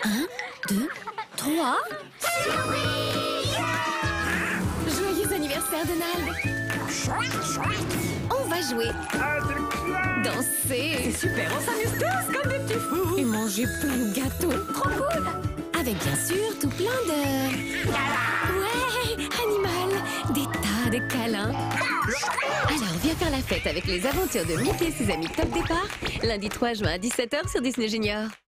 1, 2, 3. Joyeux anniversaire, Donald. On va jouer, danser. C'est super, on s'amuse tous comme des petits fous. Et manger plein de gâteaux. Trop cool. Avec bien sûr tout plein de... Ouais, animal. Des tas de câlins. Alors viens faire la fête avec les aventures de Mickey et ses amis Top Départ. Lundi 3 juin à 17 h sur Disney Junior.